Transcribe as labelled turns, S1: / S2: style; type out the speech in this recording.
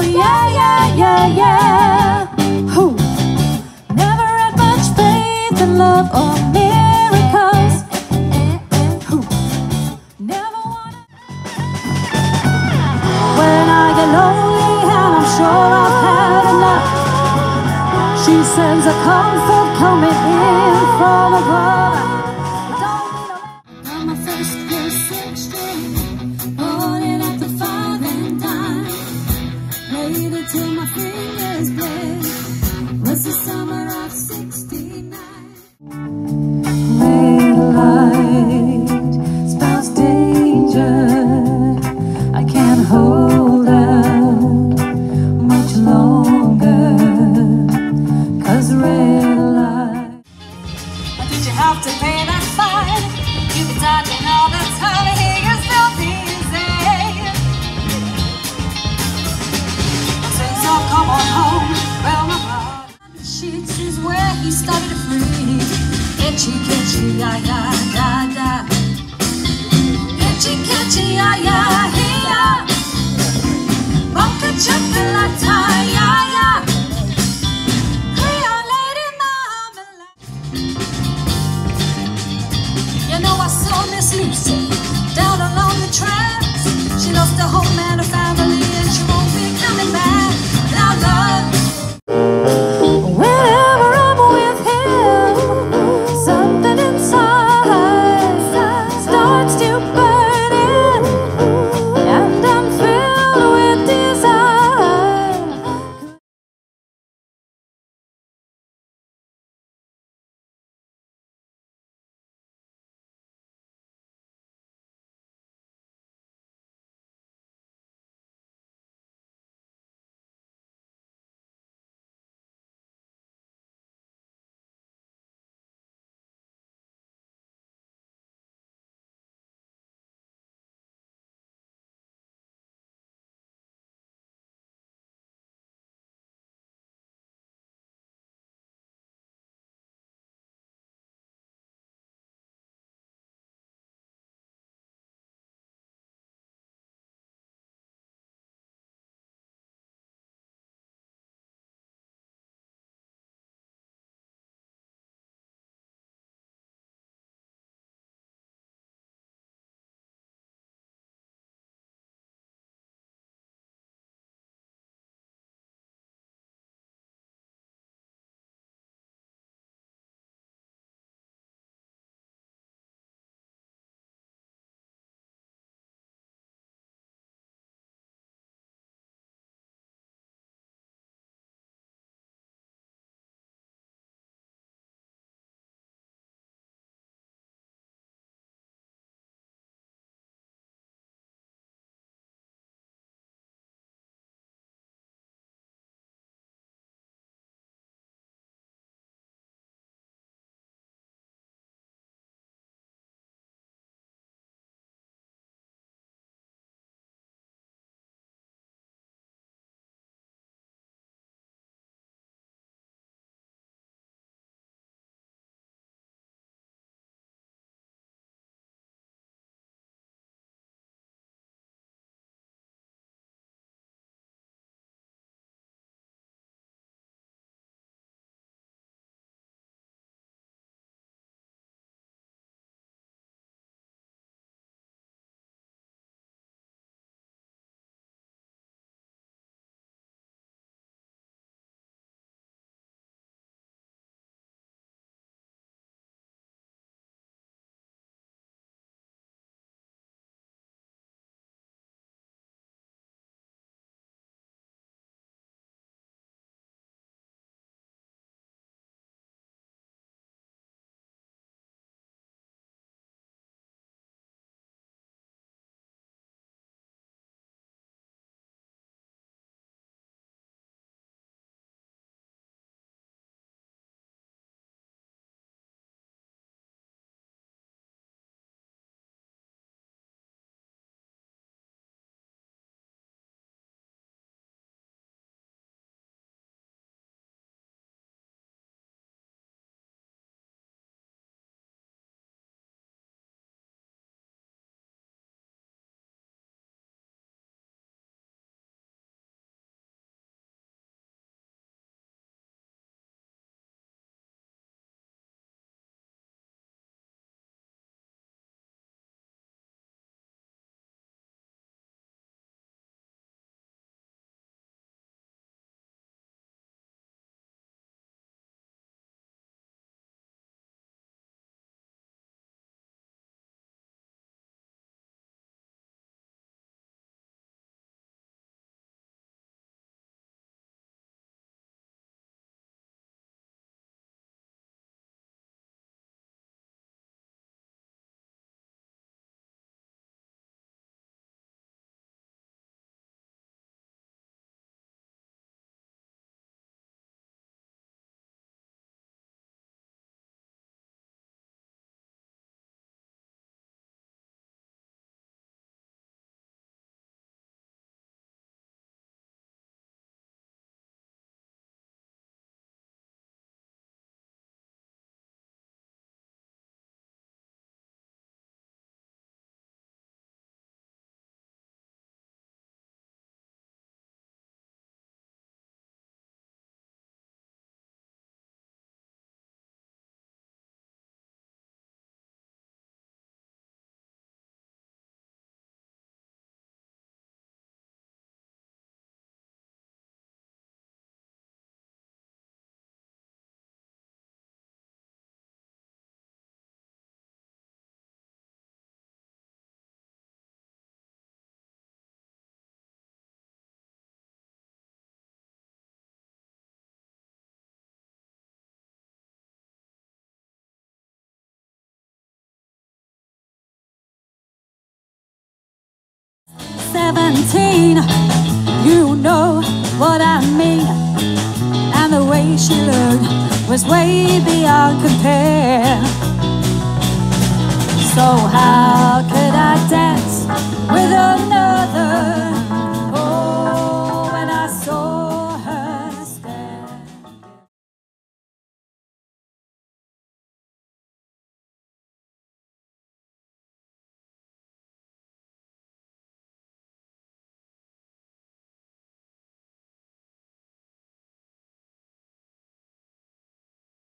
S1: yeah, yeah, yeah, yeah. Who never had much faith in love or miracles. Who never wanted. When I get lonely and I'm sure I've had enough, she sends a comfort coming in from above. On my first six string, holding up the 5 and dime, played it till my fingers bled. Was the summer of '69. Red light spells danger. I can't hold out much longer, 'cause red light. Did you have to pay that fine? You be talking all the time, here you're still busy. Since I've come on home, well, my blood sheets is where he started to freeze. Itchy, kitchy, ya, ya, da, da. Itchy, kitchy, ya, ya, ya. Mocha chocolate, ya, ya. Creole lady marmalade. You know I saw Miss Lucy down along the tracks. She lost her home and her family, and she won't be coming back. Now love, whenever I'm with him, something inside starts to burn in, and I'm filled with desire. 17, you know what I mean. And the way she looked was way beyond compare. So how could I dance with a